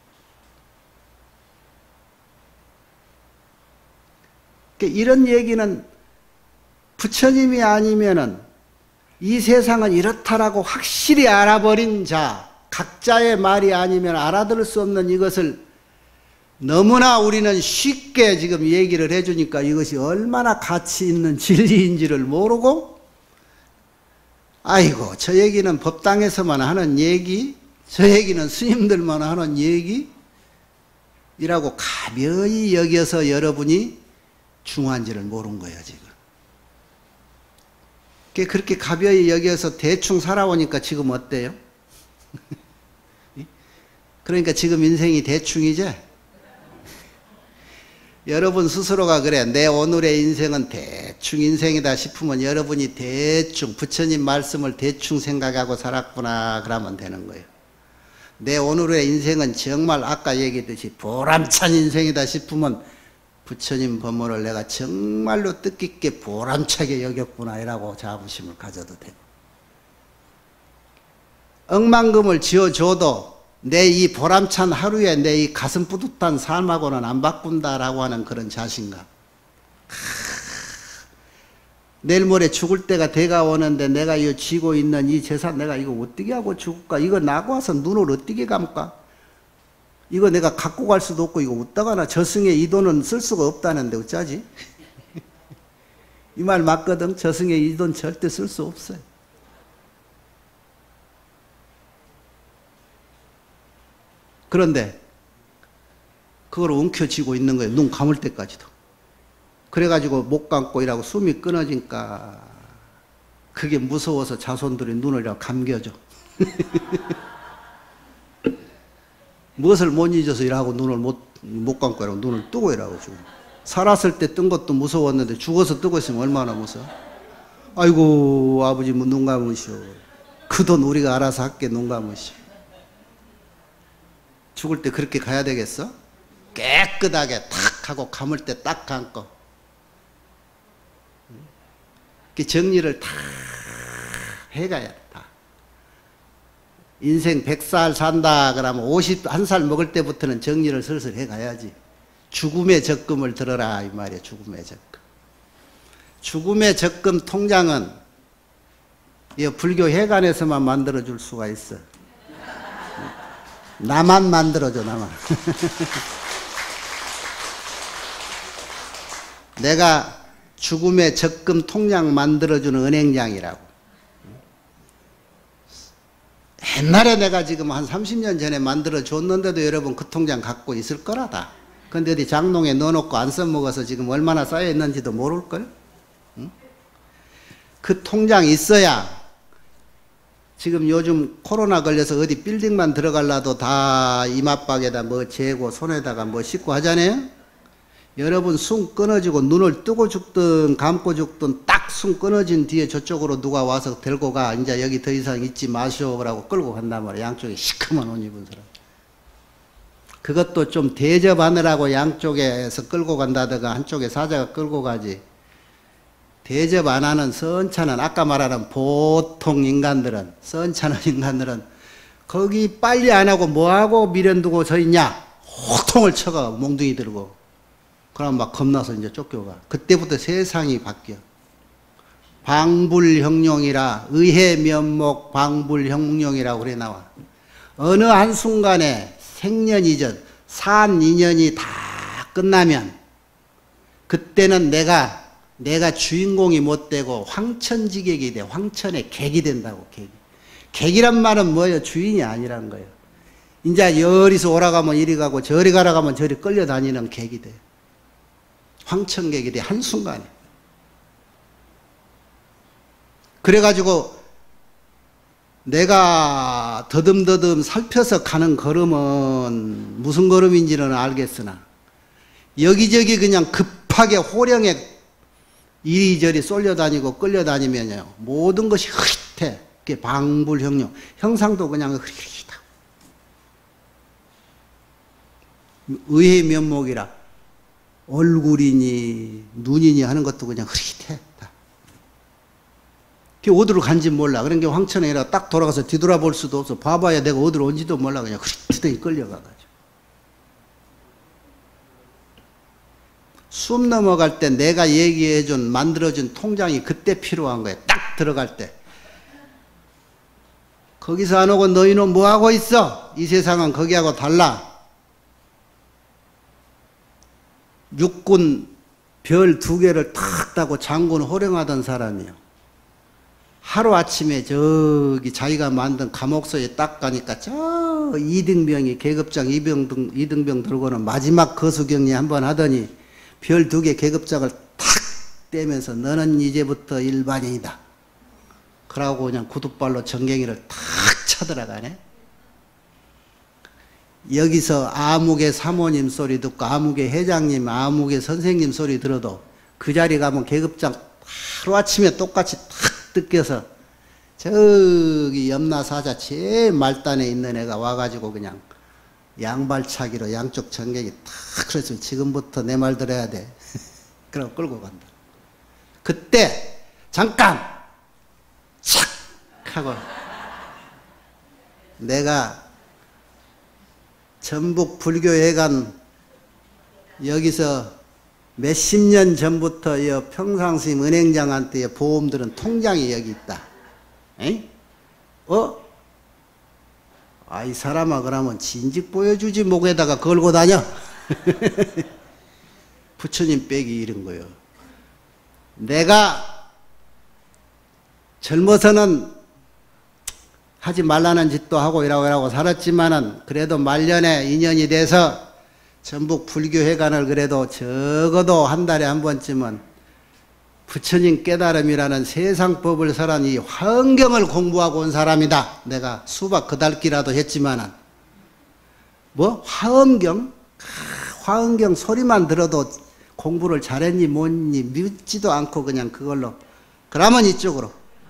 그러니까 이런 얘기는 부처님이 아니면은 이 세상은 이렇다라고 확실히 알아버린 자, 각자의 말이 아니면 알아들을 수 없는 이것을 너무나 우리는 쉽게 지금 얘기를 해주니까 이것이 얼마나 가치 있는 진리인지를 모르고 아이고 저 얘기는 법당에서만 하는 얘기, 저 얘기는 스님들만 하는 얘기이라고 가벼이 여겨서 여러분이 중요한지를 모르는 거예요 지금. 그렇게 가벼이 여겨서 대충 살아오니까 지금 어때요? 그러니까 지금 인생이 대충이지? 여러분 스스로가 그래 내 오늘의 인생은 대충 인생이다 싶으면 여러분이 대충 부처님 말씀을 대충 생각하고 살았구나 그러면 되는 거예요. 내 오늘의 인생은 정말 아까 얘기했듯이 보람찬 인생이다 싶으면 부처님 법문을 내가 정말로 뜻깊게 보람차게 여겼구나 이라고 자부심을 가져도 되고 억만금을 지어줘도 내 이 보람찬 하루에 내 이 가슴 뿌듯한 삶하고는 안 바꾼다라고 하는 그런 자신감. 내일 모레 죽을 때가 돼가 오는데 내가 이 쥐고 있는 이 재산 내가 이거 어떻게 하고 죽을까? 이거 나고 와서 눈을 어떻게 감을까? 이거 내가 갖고 갈 수도 없고 이거 웃다가나 저승에 이 돈은 쓸 수가 없다는데 어쩌지? 이 말 맞거든. 저승에 이 돈 절대 쓸 수 없어요. 그런데 그걸 움켜쥐고 있는 거예요. 눈 감을 때까지도. 그래가지고 못 감고 이라고 숨이 끊어지니까 그게 무서워서 자손들이 눈을 이렇게 감겨줘. 무엇을 못 잊어서 이라고 눈을 못 감고 이라고 눈을 뜨고 이라고 지금. 살았을 때 뜬 것도 무서웠는데 죽어서 뜨고 있으면 얼마나 무서워. 아이고 아버지 뭐 눈 감으시오. 그 돈 우리가 알아서 할게 눈 감으시오. 죽을 때 그렇게 가야 되겠어? 깨끗하게 탁 하고 감을 때 딱 감고 정리를 다 해가야 돼. 다. 인생 100살 산다 그러면 51살 먹을 때부터는 정리를 슬슬 해가야지. 죽음의 적금을 들어라 이 말이야. 죽음의 적금. 죽음의 적금 통장은 이 불교 회관에서만 만들어줄 수가 있어. 나만 만들어줘 나만. 내가 죽음의 적금 통장 만들어주는 은행장이라고. 옛날에 내가 지금 한 30년 전에 만들어줬는데도 여러분 그 통장 갖고 있을 거라다. 근데 어디 장롱에 넣어놓고 안 써먹어서 지금 얼마나 쌓여있는지도 모를걸? 응? 그 통장 있어야 지금 요즘 코로나 걸려서 어디 빌딩만 들어가려도 다 이마박에다 뭐 재고 손에다가 뭐 씻고 하잖아요? 여러분 숨 끊어지고 눈을 뜨고 죽든 감고 죽든 딱 숨 끊어진 뒤에 저쪽으로 누가 와서 데리고 가. 이제 여기 더 이상 있지 마시오라고 끌고 간단 말이야. 양쪽에 시커먼 옷 입은 사람. 그것도 좀 대접하느라고 양쪽에서 끌고 간다든가 한쪽에 사자가 끌고 가지. 대접 안 하는 선찬은 아까 말하는 보통 인간들은 선찬한 인간들은 거기 빨리 안 하고 뭐하고 미련 두고 서 있냐. 호통을 쳐가 몽둥이 들고. 그럼 막 겁나서 이제 쫓겨가. 그때부터 세상이 바뀌어. 방불형룡이라 의해 면목 방불형룡이라고 그래 나와. 어느 한순간에 생년 이전 산 인연이 다 끝나면 그때는 내가 주인공이 못 되고 황천지객이 돼. 황천의 객이 된다고. 객이란 말은 뭐예요? 주인이 아니란 거예요. 이제 여리서 오라가면 이리 가고 저리 가라가면 저리 끌려다니는 객이 돼. 황천객이 돼. 한순간에. 그래가지고 내가 더듬더듬 살펴서 가는 걸음은 무슨 걸음인지는 알겠으나 여기저기 그냥 급하게 호령에 이리저리 쏠려다니고 끌려다니면요 모든 것이 흐릿해. 그게 방불형룡. 형상도 그냥 흐릿하고 의의 면목이라 얼굴이니 눈이니 하는 것도 그냥 흐릿해. 그게 어디로 간지 몰라. 그런 게 황천에 아니라 딱 돌아가서 뒤돌아볼 수도 없어. 봐봐야 내가 어디로 온지도 몰라. 그냥 흐릿하게 끌려가가지고. 숨 넘어갈 때 내가 얘기해준 만들어준 통장이 그때 필요한 거야. 딱 들어갈 때. 거기서 안 오고 너희는 뭐하고 있어? 이 세상은 거기하고 달라. 육군 별 2개를 탁 따고 장군 호령하던 사람이요. 하루아침에 저기 자기가 만든 감옥소에 딱 가니까 저 이등병이 계급장 이등병 들고는 마지막 거수경리 한번 하더니 별 2개 계급장을 탁 떼면서 너는 이제부터 일반인이다. 그러고 그냥 구두발로 정갱이를 탁 쳐들어가네. 여기서 아무개 사모님 소리 듣고 아무개 회장님 아무개 선생님 소리 들어도 그 자리 가면 계급장 하루아침에 똑같이 탁 뜯겨서 저기 염라사자 제일 말단에 있는 애가 와가지고 그냥 양발차기로 양쪽 전경이 탁 그래서 지금부터 내 말 들어야 돼. 그러고 끌고 간다. 그때 잠깐 착 하고 내가 전북 불교회관 여기서 몇십 년 전부터 이 평상심 은행장한테 보험 들은 통장이 여기 있다. 에이? 이 사람아 그러면 진직 보여주지 목에다가 걸고 다녀. 부처님 빼기 이런 거요. 내가 젊어서는 하지 말라는 짓도 하고 이라고 살았지만은 그래도 말년에 인연이 돼서 전북 불교회관을 그래도 적어도 한 달에 한 번쯤은 부처님 깨달음이라는 세상법을 설한 이 화엄경을 공부하고 온 사람이다. 내가 수박 그달기라도 했지만은 뭐 화엄경? 화엄경 소리만 들어도 공부를 잘했니 뭐니 묻지도 않고 그냥 그걸로 그러면 이쪽으로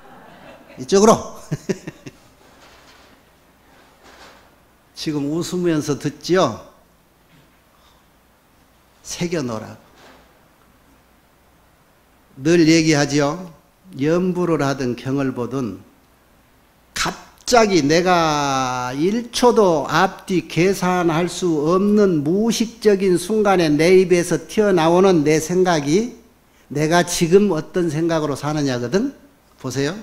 지금 웃으면서 듣지요? 새겨놓으라고. 늘 얘기하지요. 연부를 하든 경을 보든 갑자기 내가 1초도 앞뒤 계산할 수 없는 무의식적인 순간에 내 입에서 튀어나오는 내 생각이 내가 지금 어떤 생각으로 사느냐거든. 보세요.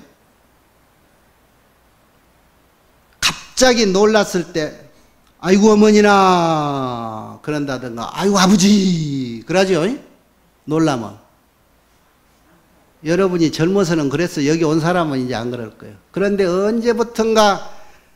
갑자기 놀랐을 때 아이고 어머니나 그런다든가 아이고 아버지 그러죠. 놀라면. 여러분이 젊어서는 그랬어. 여기 온 사람은 이제 안 그럴 거예요. 그런데 언제부턴가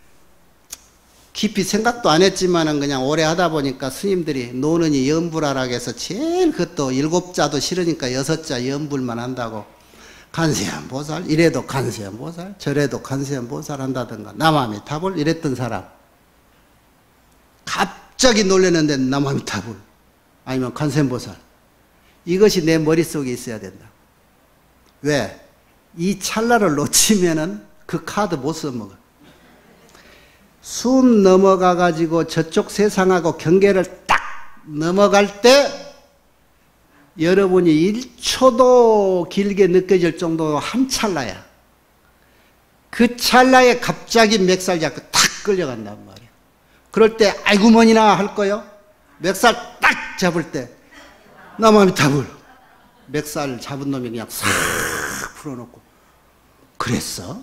깊이 생각도 안 했지만은 그냥 오래 하다 보니까 스님들이 노는이 연불하라고 해서 제일 그것도 7자도 싫으니까 6자 연불만 한다고 간세한 보살 이래도 간세한 보살 저래도 간세한 보살 한다든가 남아미타불 이랬던 사람 갑자기 놀랐는데 남아미타불 아니면 간세한 보살 이것이 내 머릿속에 있어야 된다. 왜? 이 찰나를 놓치면은 그 카드 못 써먹어. 숨 넘어가 가지고 저쪽 세상하고 경계를 딱 넘어갈 때 여러분이 1초도 길게 느껴질 정도로 한 찰나야. 그 찰나에 갑자기 맥살 잡고 탁 끌려간단 말이야. 그럴 때 아이고 뭐니나 할 거요. 맥살 딱 잡을 때 나마미 답을 맥살 잡은 놈이 그냥 싹 풀어놓고 그랬어?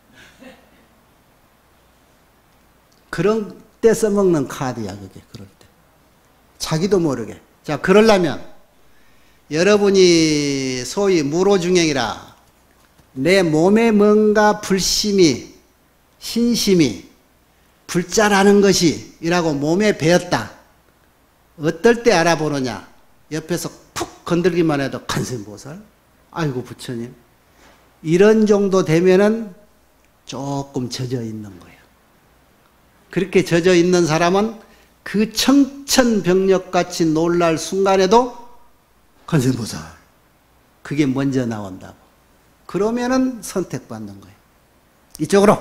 그런 때 써먹는 카드야 그게. 그럴 때 자기도 모르게. 자, 그러려면 여러분이 소위 무로중행이라 내 몸에 뭔가 불심이 신심이 불자라는 것이 이라고 몸에 배었다. 어떨 때 알아보느냐. 옆에서 푹 건들기만 해도 간센보살, 아이고 부처님, 이런 정도 되면은 조금 젖어 있는 거예요. 그렇게 젖어 있는 사람은 그 청천벽력같이 놀랄 순간에도 간센보살, 그게 먼저 나온다고. 그러면은 선택받는 거예요. 이쪽으로.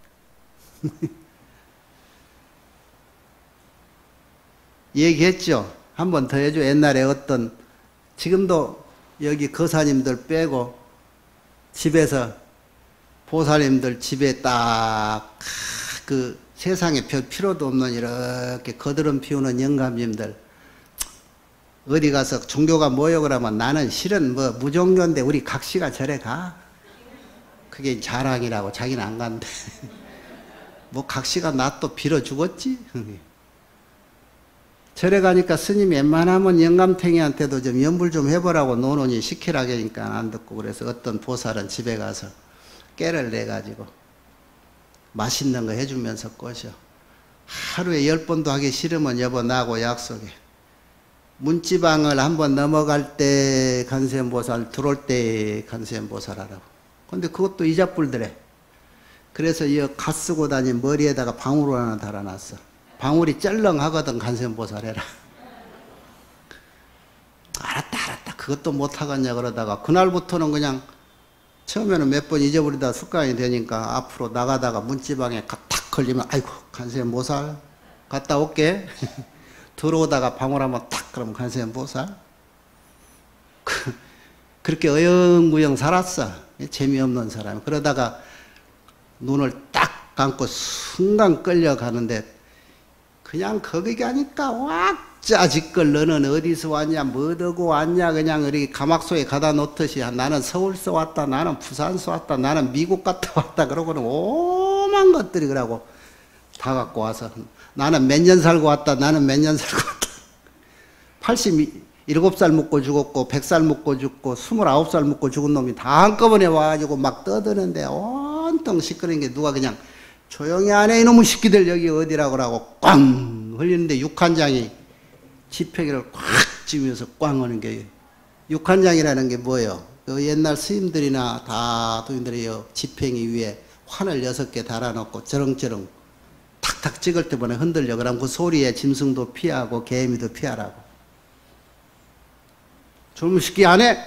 얘기했죠. 한 번 더 해줘. 옛날에 어떤, 지금도 여기 거사님들 빼고 집에서 보살님들 집에 딱 그 세상에 별 필요도 없는 이렇게 거드름 피우는 영감님들 어디 가서 종교가 뭐요 그러면 나는 실은 뭐 무종교인데 우리 각시가 절에 가. 그게 자랑이라고. 자기는 안 간대. 뭐 각시가 나 또 빌어 주겠지. 절에 가니까 스님이 웬만하면 영감탱이한테도 좀 연불 좀 해보라고 노노니 시키라니까 안 듣고, 그래서 어떤 보살은 집에 가서 깨를 내가지고 맛있는 거 해주면서 꼬셔. 하루에 10번도 하기 싫으면 여보 나하고 약속해. 문지방을 한번 넘어갈 때 간센보살, 들어올 때 간센보살 하라고. 근데 그것도 이자뿔더래. 그래서 이 갓 쓰고 다닌 머리에다가 방울 하나 달아놨어. 방울이 쩔렁하거든. 간센보살 해라. 알았다 그것도 못하겠냐 그러다가 그날부터는 그냥 처음에는 몇 번 잊어버리다 습관이 되니까 앞으로 나가다가 문지방에 탁 걸리면 아이고 간센보살 갔다 올게. 들어오다가 방울 한번 탁 그러면 간센보살. 그렇게 어영부영 살았어. 재미없는 사람. 그러다가 눈을 딱 감고 순간 끌려가는데 그냥 거기 가니까 왁자지껄 너는 어디서 왔냐, 뭐하고 왔냐, 그냥 우리 가막소에 가다 놓듯이 나는 서울서 왔다, 나는 부산서 왔다, 나는 미국 갔다 왔다 그러고는 오만 것들이 그러고 다 갖고 와서 나는 몇 년 살고 왔다, 나는 몇 년 살고 왔다. 87살 먹고 죽었고 100살 먹고 죽고 29살 먹고 죽은 놈이 다 한꺼번에 와가지고 막 떠드는데 온통 시끄러운 게 누가 그냥 조용히 안 해 이놈의 새끼들 여기 어디라고 하고 꽝 흘리는데 육한장이 지폐기를 꽉 쥐면서 꽝 하는 게, 육한장이라는 게 뭐예요? 그 옛날 스님들이나 다 도인들이 지팽이 위에 환을 6개 달아놓고 저렁저렁 탁탁 찍을 때보다 흔들려. 그럼 그 소리에 짐승도 피하고 개미도 피하라고. 젊은 새끼 안 해?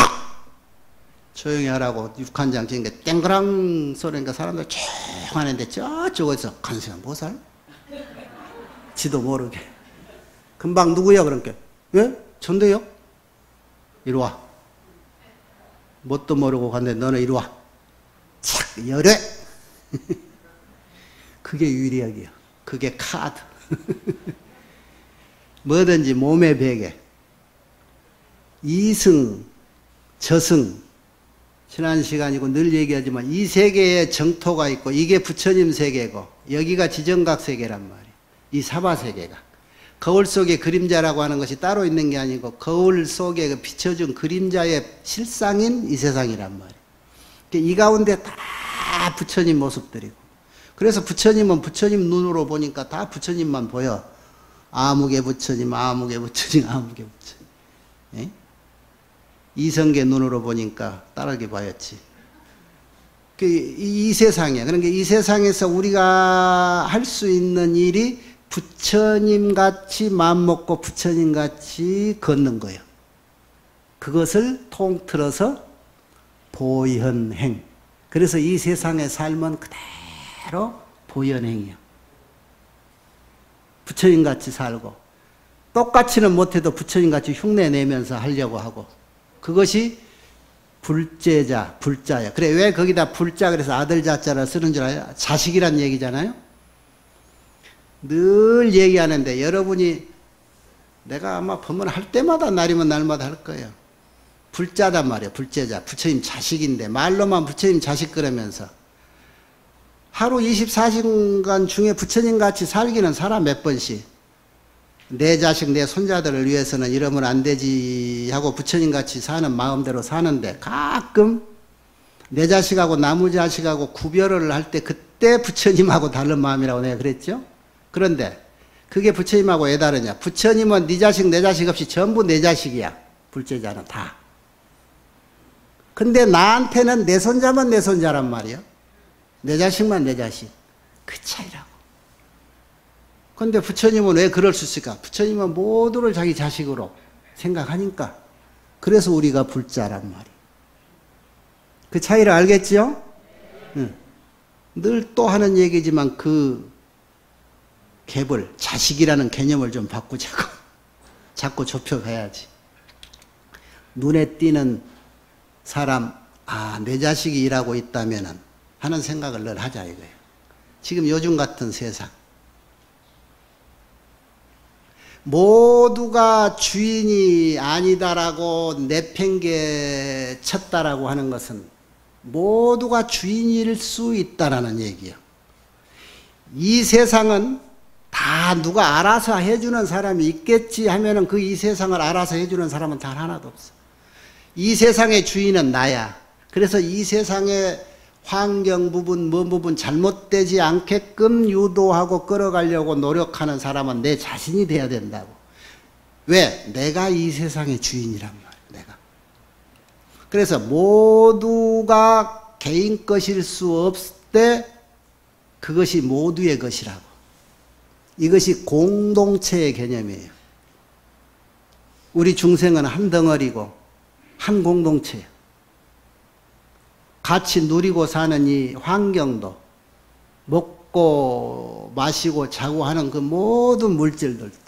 조용히 하라고 육한장 찍은 게 땡그랑 소리니까 사람들 조용하는데 저쪽에서 간센보살? 지도 모르게. 금방 누구야? 그러니까 왜? 전대요? 이리 와. 뭣도 모르고 갔는데 너는 이리 와. 착 열애. 그게 유리학이야. 그게 카드. 뭐든지 몸의 베개. 이승, 저승. 지난 시간이고 늘 얘기하지만 이 세계에 정토가 있고 이게 부처님 세계고 여기가 지정각 세계란 말이에요. 이 사바세계가. 거울 속의 그림자라고 하는 것이 따로 있는 게 아니고 거울 속에 비춰준 그림자의 실상인 이 세상이란 말이에요. 이 가운데 다 부처님 모습들이고, 그래서 부처님은 부처님 눈으로 보니까 다 부처님만 보여. 아무개 부처님, 아무개 부처님, 아무개 부처님. 예? 이성계 눈으로 보니까 다르게 봐야지. 이 세상에, 그러니까 이 세상에서 우리가 할 수 있는 일이 부처님같이 마음먹고 부처님같이 걷는 거예요. 그것을 통틀어서 보현행. 그래서 이 세상의 삶은 그대로 보현행이야. 부처님같이 살고 똑같이는 못해도 부처님같이 흉내내면서 하려고 하고 그것이 불제자, 불자야. 그래 왜 거기다 불자 그래서 아들 자자를 쓰는 줄 알아요? 자식이란 얘기잖아요. 늘 얘기하는데 여러분이 내가 아마 법문할 때마다 날이면 날마다 할 거예요. 불자단 말이에요. 불제자. 부처님 자식인데 말로만 부처님 자식 그러면서 하루 24시간 중에 부처님같이 살기는 살아 몇 번씩. 내 자식 내 손자들을 위해서는 이러면 안 되지 하고 부처님같이 사는 마음대로 사는데 가끔 내 자식하고 나무 자식하고 구별을 할 때 그때 부처님하고 다른 마음이라고 내가 그랬죠. 그런데 그게 부처님하고 왜 다르냐. 부처님은 네 자식 내 자식 없이 전부 내 자식이야. 불제자는 다. 근데 나한테는 내 손자만 내 손자란 말이야. 내 자식만 내 자식. 그 차이라고. 근데 부처님은 왜 그럴 수 있을까? 부처님은 모두를 자기 자식으로 생각하니까. 그래서 우리가 불자란 말이야. 그 차이를 알겠죠? 응. 늘 또 하는 얘기지만 그 갭을, 자식이라는 개념을 좀 바꾸자고. 자꾸 좁혀가야지. 눈에 띄는 사람, 아, 내 자식이 일하고 있다면은 하는 생각을 늘 하자 이거예요. 지금 요즘 같은 세상. 모두가 주인이 아니다라고 내팽개 쳤다라고 하는 것은 모두가 주인일 수 있다라는 얘기예요. 이 세상은 다 누가 알아서 해주는 사람이 있겠지 하면은 그 이 세상을 알아서 해주는 사람은 단 하나도 없어. 이 세상의 주인은 나야. 그래서 이 세상의 환경 부분, 뭐 부분 잘못되지 않게끔 유도하고 끌어가려고 노력하는 사람은 내 자신이 돼야 된다고. 왜? 내가 이 세상의 주인이란 말이야. 내가. 그래서 모두가 개인 것일 수 없을 때 그것이 모두의 것이라고. 이것이 공동체의 개념이에요. 우리 중생은 한 덩어리고 한 공동체예요. 같이 누리고 사는 이 환경도 먹고 마시고 자고 하는 그 모든 물질들도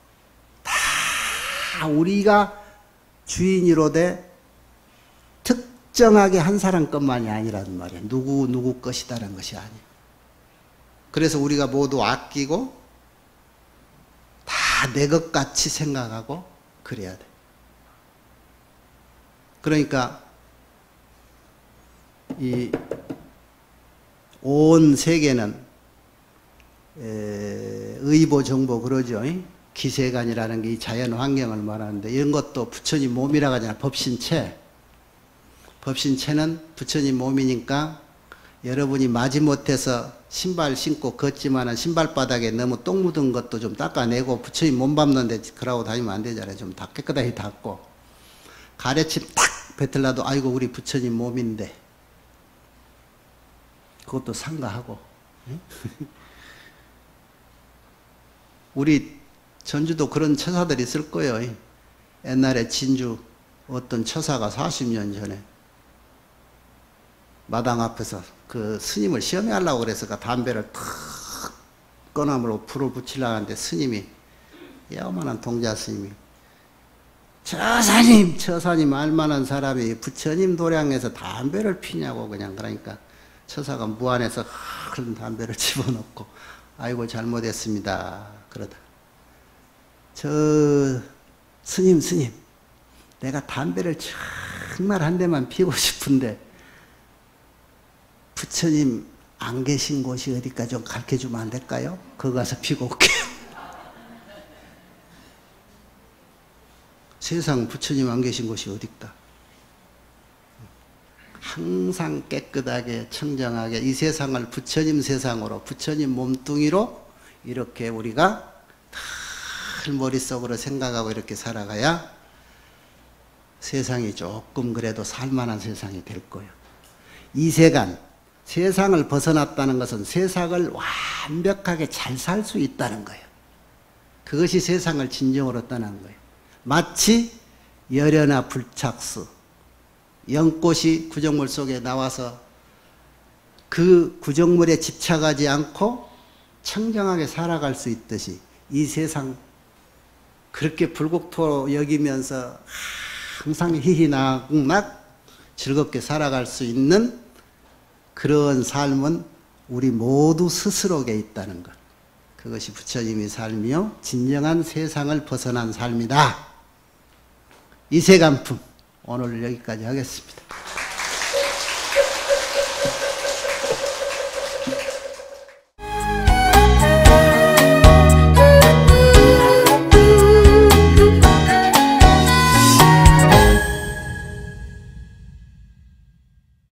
다 우리가 주인이로되 특정하게 한 사람 것만이 아니라는 말이에요. 누구 것이다라는 것이 아니에요. 그래서 우리가 모두 아끼고 다 내 것 같이 생각하고 그래야 돼. 그러니까 이 온 세계는 의보 정보 그러죠. 기세간이라는 게 이 자연 환경을 말하는데 이런 것도 부처님 몸이라고 하잖아요. 법신체. 법신체는 부처님 몸이니까 여러분이 마지못해서 신발 신고 걷지만은 신발바닥에 너무 똥 묻은 것도 좀 닦아내고 부처님 몸 밟는데 그러고 다니면 안 되잖아요. 좀 다 깨끗하게 닦고 가래침 탁 뱉으려도 아이고 우리 부처님 몸인데 그것도 삼가하고. 우리 전주도 그런 처사들이 있을 거예요. 옛날에 진주 어떤 처사가 40년 전에 마당 앞에서 그 스님을 시험해 하려고 그래서 담배를 탁 꺼나무로 불을 붙이려고 하는데 스님이 야만한 동자 스님이 처사님 알만한 사람이 부처님 도량에서 담배를 피냐고 그냥. 그러니까 처사가 무안에서 큰 담배를 집어넣고 아이고 잘못했습니다 그러다 저 스님 내가 담배를 정말 한 대만 피우고 싶은데 부처님 안 계신 곳이 어디까 좀 가르쳐주면 안 될까요? 거기 가서 피고 올게요. 세상 부처님 안 계신 곳이 어딨다. 항상 깨끗하게 청정하게 이 세상을 부처님 세상으로 부처님 몸뚱이로 이렇게 우리가 늘 머릿속으로 생각하고 이렇게 살아가야 세상이 조금 그래도 살만한 세상이 될 거예요. 이 세간 세상을 벗어났다는 것은 세상을 완벽하게 잘 살 수 있다는 거예요. 그것이 세상을 진정으로 떠난 거예요. 마치 열연화 불착수, 연꽃이 구정물 속에 나와서 그 구정물에 집착하지 않고 청정하게 살아갈 수 있듯이 이 세상 그렇게 불국토로 여기면서 항상 희희낙낙 즐겁게 살아갈 수 있는 그런 삶은 우리 모두 스스로에게 있다는 것. 그것이 부처님의 삶이요 진정한 세상을 벗어난 삶이다. 이세간품 오늘 여기까지 하겠습니다.